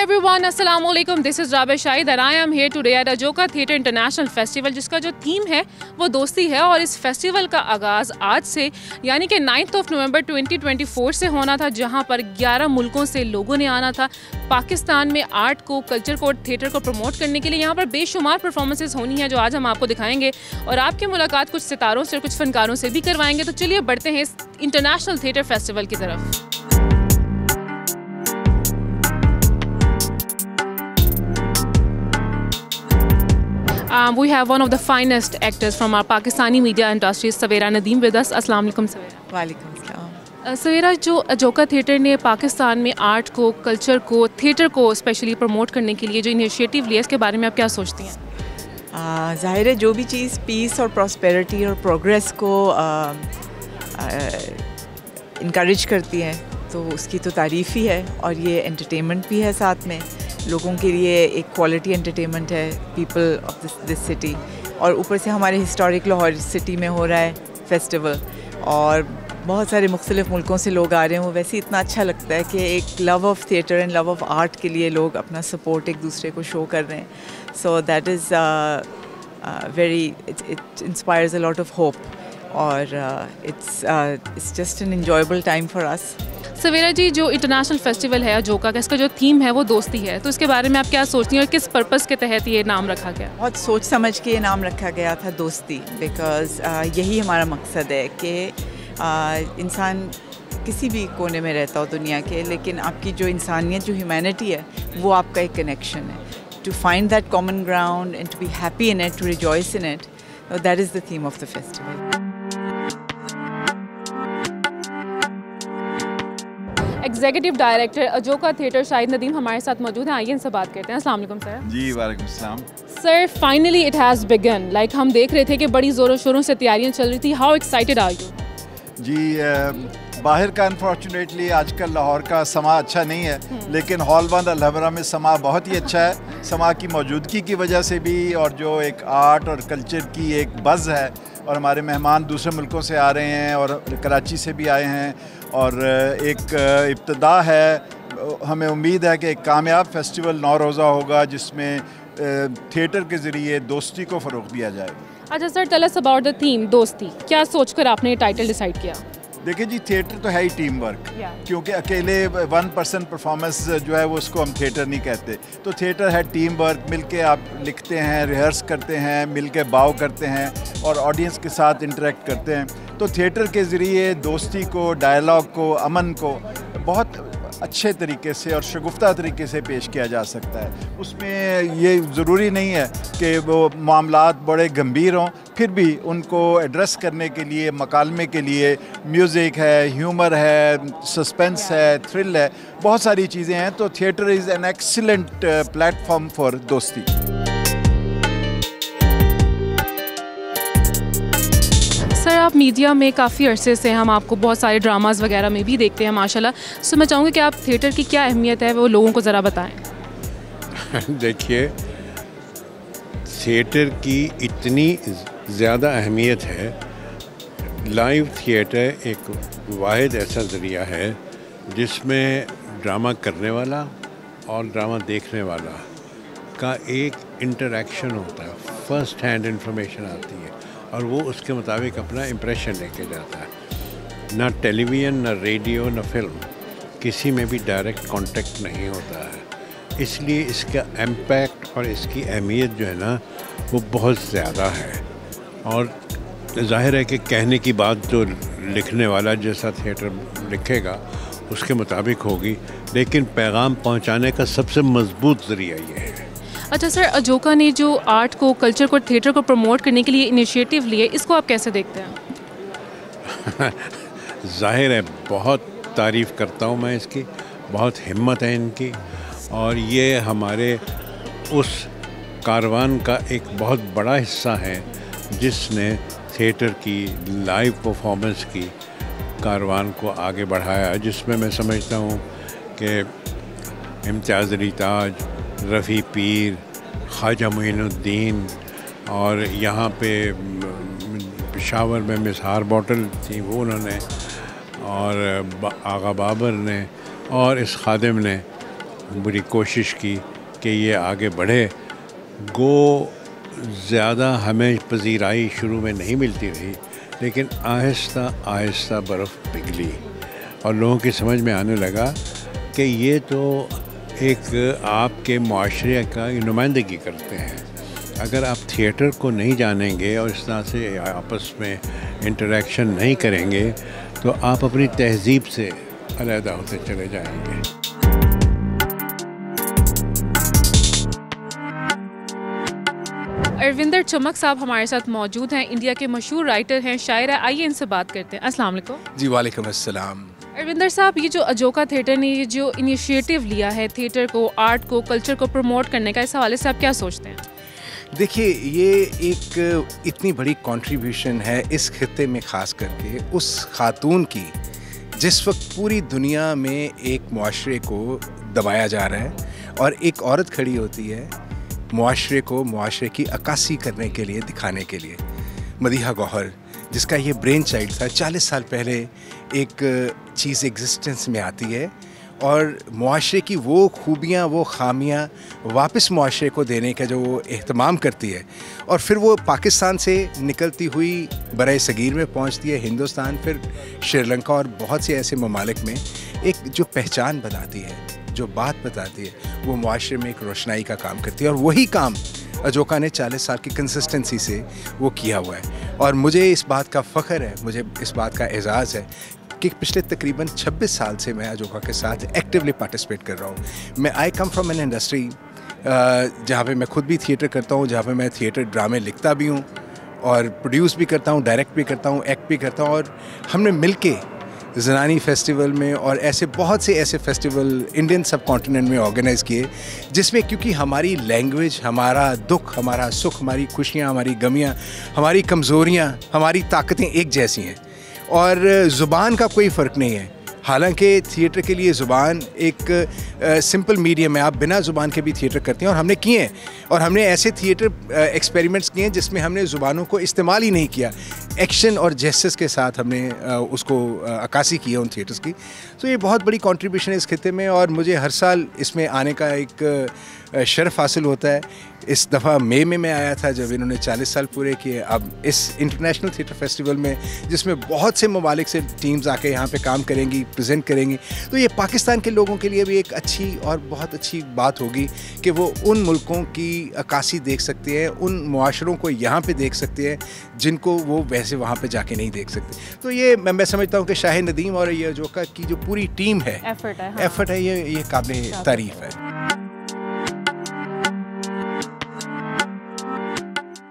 everyone, Assalamu alaikum. This is Rabia Shahid and I am here today at Ajoka Theatre International Festival, जिसका जो theme है वो दोस्ती है। और इस फेस्टिवल का आगाज़ आज से यानी कि 9 नवंबर 2024 से होना था, जहां पर 11 मुल्कों से लोगों ने आना था पाकिस्तान में आर्ट को, कल्चर को, थिएटर को प्रमोट करने के लिए। यहाँ पर बेशुमार परफॉर्मेंसेज होनी है जो आज हम आपको दिखाएंगे और आपकी मुलाकात कुछ सितारों से और कुछ फनकारों से भी करवाएंगे। तो चलिए बढ़ते हैं इस इंटरनेशनल थिएटर फेस्टिवल की तरफ। We have one of the finest actors from our Pakistani media industry, Saveera Nadeem, with us. Assalamu alaikum, Saveera. वालेकुम अस्सलाम। सवेरा, जो अजोका थिएटर ने पाकिस्तान में आर्ट को, कल्चर को, थिएटर को स्पेशली प्रमोट करने के लिए जो इनिशिएटिव लिया, इसके बारे में आप क्या सोचती हैं? ज़ाहिर है जो भी चीज़ पीस और प्रॉस्पेरिटी और प्रोग्रेस को इनकरेज करती है तो उसकी तो तारीफ़ ही है। और ये एंटरटेनमेंट भी है, साथ में लोगों के लिए एक क्वालिटी एंटरटेनमेंट है, पीपल ऑफ दिस सिटी। और ऊपर से हमारे हिस्टोरिक लाहौर सिटी में हो रहा है फेस्टिवल और बहुत सारे मुख्तलिफ मुल्कों से लोग आ रहे हैं। वो वैसे इतना अच्छा लगता है कि एक love of theatre and love of art के लिए लोग अपना सपोर्ट एक दूसरे को शो कर रहे हैं। So that is very, it inspires a lot of hope और it's just an enjoyable time for us. Savera ji, जो इंटरनेशनल फेस्टिवल है अजोका का, इसका जो थीम है वो दोस्ती है, तो इसके बारे में आप क्या सोचती हैं और किस पर्पस के तहत ये नाम रखा गया? बहुत सोच समझ के ये नाम रखा गया था, दोस्ती, बिकॉज़ यही हमारा मकसद है कि इंसान किसी भी कोने में रहता हो दुनिया के, लेकिन आपकी जो इंसानियत, जो ह्यूमैनिटी है, वो आपका एक कनेक्शन है। To find that common ground and to be happy in it, to rejoice in it, that is the theme of the festival. Executive director Ajoka theatre Shahid Nadeem हमारे साथ मौजूद हैं। आइए इनसे बात करते हैं। अस्सलाम वालेकुम सर। जी वालेकुम सलाम। Sir, finally it has begun, like हम देख रहे थे कि बड़ी ज़ोरों शोरों से तैयारियां चल रही थी। How excited are you? जी बाहर का अनफॉर्चुनेटली आजकल लाहौर का समा अच्छा नहीं है, लेकिन हॉलबंद अलहबरा में समा बहुत ही अच्छा है। समा की मौजूदगी की वजह से भी और जो एक आर्ट और कल्चर की एक बज़ है, और हमारे मेहमान दूसरे मुल्कों से आ रहे हैं और कराची से भी आए हैं, और एक इब्तिदा है। हमें उम्मीद है कि एक कामयाब फेस्टिवल 9 रोज़ा होगा जिसमें थिएटर के ज़रिए दोस्ती को फ़रोग़ दिया जाएगा। अच्छा sir, tell us about the theme dosti. क्या सोचकर आपने ये टाइटल डिसाइड किया? देखिए जी, थिएटर तो है ही टीम वर्क, क्योंकि अकेले 1% परफॉर्मेंस जो है वो उसको हम थिएटर नहीं कहते। तो थिएटर है टीम वर्क, मिलके आप लिखते हैं, रिहर्स करते हैं, मिलके बाव करते हैं और ऑडियंस के साथ इंटरेक्ट करते हैं। तो थिएटर के ज़रिए दोस्ती को, डायलॉग को, अमन को बहुत अच्छे तरीके से और शगुफ्ता तरीके से पेश किया जा सकता है। उसमें ये ज़रूरी नहीं है कि वो मामलात बड़े गंभीर हों, फिर भी उनको एड्रेस करने के लिए, मकालमे के लिए म्यूज़िक है, ह्यूमर है, सस्पेंस है, थ्रिल है, बहुत सारी चीज़ें हैं। तो theatre is an excellent platform for dosti. Sir, आप मीडिया में काफ़ी अरसे से, हम आपको बहुत सारे ड्रामास वगैरह में भी देखते हैं माशाल्लाह। सो मैं चाहूँगी कि आप थिएटर की क्या अहमियत है वो लोगों को ज़रा बताएं। देखिए, थिएटर की इतनी ज़्यादा अहमियत है। लाइव थिएटर एक वाहिद ऐसा ज़रिया है जिसमें ड्रामा करने वाला और ड्रामा देखने वाला का एक इंटरेक्शन होता है, फर्स्ट हैंड इंफॉर्मेशन आती है और वो उसके मुताबिक अपना इम्प्रेशन लेके जाता है। ना टेलीविज़न, ना रेडियो, ना फिल्म, किसी में भी डायरेक्ट कांटेक्ट नहीं होता है। इसलिए इसका इम्पैक्ट और इसकी अहमियत जो है ना वो बहुत ज़्यादा है। और जाहिर है कि कहने की बात जो लिखने वाला जैसा थिएटर लिखेगा उसके मुताबिक होगी, लेकिन पैगाम पहुंचाने का सबसे मजबूत ज़रिया ये है। अच्छा सर, अजोका ने जो आर्ट को, कल्चर को, थिएटर को प्रमोट करने के लिए इनिशिएटिव लिए, इसको आप कैसे देखते हैं? जाहिर है बहुत तारीफ़ करता हूँ मैं इसकी, बहुत हिम्मत है इनकी, और ये हमारे उस कारवान का एक बहुत बड़ा हिस्सा है जिसने थिएटर की, लाइव परफॉर्मेंस की कारवान को आगे बढ़ाया, जिसमें मैं समझता हूँ कि इम्तियाज़ अली ताज, रफ़ी पीर, ख्वाजा मोइनुद्दीन, और यहाँ पे पेशावर में मिसहार बॉटल थी वो उन्होंने, और आगा बाबर ने और इस खादिम ने पूरी कोशिश की कि ये आगे बढ़े। गो ज़्यादा हमें पजीराई शुरू में नहीं मिलती रही, लेकिन आहिस्ता आहिस्ता बर्फ़ पिघली और लोगों की समझ में आने लगा कि ये तो एक आपके माशरे का नुमाइंदगी करते हैं। अगर आप थिएटर को नहीं जानेंगे और इस तरह से आपस में इंटरेक्शन नहीं करेंगे तो आप अपनी तहज़ीब से अलहदा होते चले जाएंगे। अरविंदर चमक साहब हमारे साथ मौजूद हैं, इंडिया के मशहूर राइटर हैं, शायर हैं। आइए इनसे बात करते हैं। अस्सलाम वालेकुम। जी वालेकुम अस्सलाम। अरविंदर साहब, ये जो अजोका थिएटर ने ये जो इनिशिएटिव लिया है थिएटर को, आर्ट को, कल्चर को प्रमोट करने का, इस हवाले से आप क्या सोचते हैं? देखिए, ये एक इतनी बड़ी कंट्रीब्यूशन है इस खित्ते में, ख़ास करके उस खातून की जिस वक्त पूरी दुनिया में एक मुआशरे को दबाया जा रहा है और एक औरत खड़ी होती है मुआशरे को, मुआशरे की अक्कासी करने के लिए, दिखाने के लिए। मदीहा गौहर, जिसका ये ब्रेन चाइल्ड था, 40 साल पहले एक चीज़ एग्जिस्टेंस में आती है और मुआशरे की वो खूबियाँ, वो खामियाँ वापस मुआशरे को देने का जो वो एहतमाम करती है और फिर वो पाकिस्तान से निकलती हुई बरे सगीर में पहुँचती है, हिंदुस्तान, फिर श्रीलंका और बहुत से ऐसे ममालिक में एक जो पहचान बनाती है, जो बात बताती है, वो मुआशरे में एक रोशनाई का काम करती है। और वही काम अजोका ने 40 साल की कंसिस्टेंसी से वो किया हुआ है और मुझे इस बात का फ़ख्र है, मुझे इस बात का एजाज़ है कि पिछले तकरीबन 26 साल से मैं अजोका के साथ एक्टिवली पार्टिसिपेट कर रहा हूँ। मैं I come from an industry जहाँ पे मैं खुद भी थिएटर करता हूँ, जहाँ पे मैं थिएटर ड्रामे लिखता भी हूँ और प्रोड्यूस भी करता हूँ, डायरेक्ट भी करता हूँ, एक्ट भी करता हूँ। और हमने मिलके ज़नानी फेस्टिवल में और ऐसे बहुत से ऐसे फेस्टिवल इंडियन सब कॉन्टिनेंट में ऑर्गेनाइज़ किए, जिसमें क्योंकि हमारी लैंग्वेज, हमारा दुख, हमारा सुख, हमारी खुशियाँ, हमारी गमियाँ, हमारी कमज़ोरियाँ, हमारी ताकतें एक जैसी हैं और ज़ुबान का कोई फ़र्क नहीं है। हालांकि थिएटर के लिए ज़ुबान एक सिंपल मीडियम है, आप बिना ज़ुबान के भी थिएटर करते हैं और हमने किए हैं और हमने ऐसे थिएटर एक्सपेरिमेंट्स किए हैं जिसमें हमने ज़ुबानों को इस्तेमाल ही नहीं किया, एक्शन और जेस्चर्स के साथ हमने उसको अक्कासी की है उन थिएटर्स की। तो ये बहुत बड़ी कंट्रीब्यूशन है इस खित्ते में और मुझे हर साल इसमें आने का एक शर्फ हासिल होता है। इस दफ़ा मई में मैं आया था जब इन्होंने 40 साल पूरे किए। अब इस इंटरनेशनल थिएटर फेस्टिवल में, जिसमें बहुत से ममालिक से टीम्स आके यहाँ पे काम करेंगी, प्रेजेंट करेंगी, तो ये पाकिस्तान के लोगों के लिए भी एक अच्छी और बहुत अच्छी बात होगी कि वो उन मुल्कों की अक्कासी देख सकते हैं, उन मुआशरों को यहाँ पे देख सकते हैं जिनको वो वैसे वहाँ पे जाके नहीं देख सकते। तो ये मैं समझता हूँ कि शाह नदीम और ये अजोका की जो पूरी टीम है, एफर्ट है, ये काबिल तारीफ़ है।